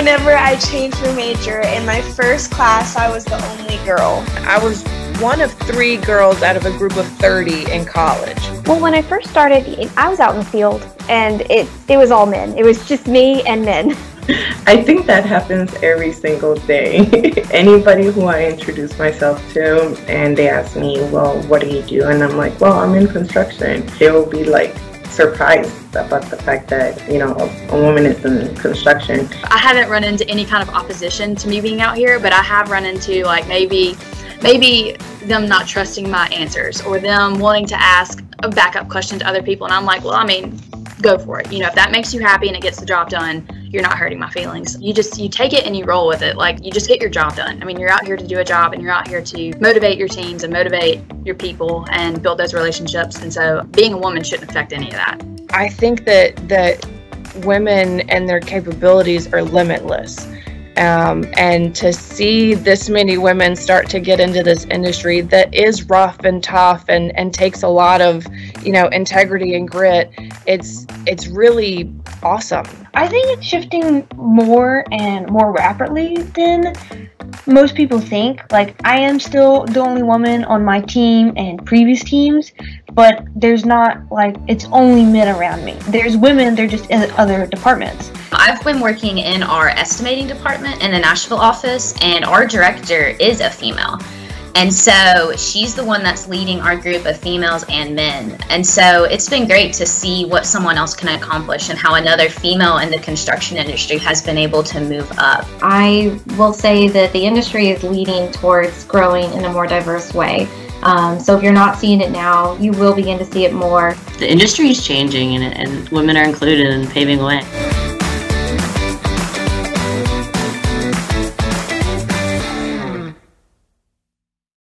Whenever I changed my major, in my first class, I was the only girl. I was one of 3 girls out of a group of 30 in college. Well, when I first started, I was out in the field, and it was all men. It was just me and men. I think that happens every single day. Anybody who I introduce myself to and they ask me, well, what do you do? And I'm like, well, I'm in construction. They will be like surprised about the fact that, you know, a woman is in construction. I haven't run into any kind of opposition to me being out here, but I have run into like maybe them not trusting my answers or them wanting to ask a backup question to other people. And I'm like, well, I mean, go for it. You know, if that makes you happy and it gets the job done, you're not hurting my feelings. You take it and you roll with it. Like, you just get your job done. I mean, you're out here to do a job, and you're out here to motivate your teams and motivate your people and build those relationships. And so being a woman shouldn't affect any of that. I think that women and their capabilities are limitless. And to see this many women start to get into this industry that is rough and tough and takes a lot of, you know, integrity and grit, it's really awesome. I think it's shifting more and more rapidly than most people think. Like, I am still the only woman on my team and previous teams, but there's not like it's only men around me. There's women, they're just in other departments. I've been working in our estimating department in the Nashville office, and our director is a female. And so she's the one that's leading our group of females and men. And so it's been great to see what someone else can accomplish and how another female in the construction industry has been able to move up. I will say that the industry is leading towards growing in a more diverse way. So if you're not seeing it now, you will begin to see it more. The industry is changing, and women are included in paving the way.